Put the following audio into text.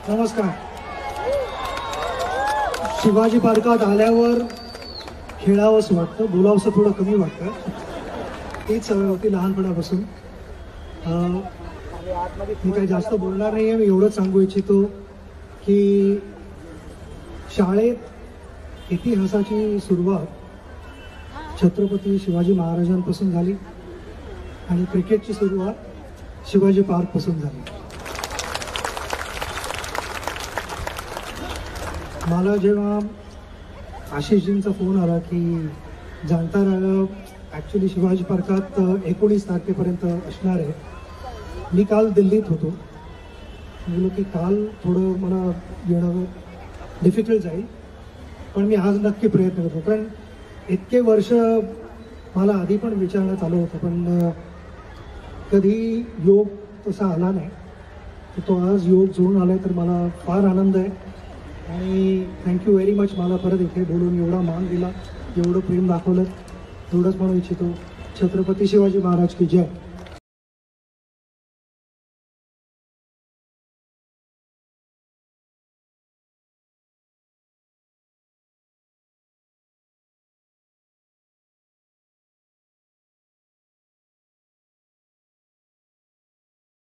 नमस्कार. शिवाजी पार्कात आल्यावर खेळावंसं वाटतं, बोलावंसं थोडं कमी वाटतं. तीच सवय होती लहानपणापासून. मी काही जास्त बोलणार नाही आहे. मी एवढंच सांगू इच्छितो की शाळेत इतिहासाची सुरुवात छत्रपती शिवाजी महाराजांपासून झाली आणि क्रिकेटची सुरुवात शिवाजी पार्कपासून झाली. मला जेव्हा आशिषजींचा फोन आला की जाणता ॲक्च्युली शिवाजी पार्कात 19 तारखेपर्यंत असणार आहे. मी काल दिल्लीत होतो. बोललो की काल थोडं मला येणं डिफिकल्ट जाईल, पण मी आज नक्की प्रयत्न करतो. कारण इतके वर्ष मला आधी पण विचारण्यात आलं होतं, पण कधी योग तसा आला नाही. तर तो आज योग जुळून आला आहे, तर मला फार आनंद आहे. आणि थँक्यू व्हेरी मच. मला परत इथे बोलून एवढा मान दिला, एवढं प्रेम दाखवलं. एवढंच म्हणू इच्छितो. छत्रपती शिवाजी महाराज की जय.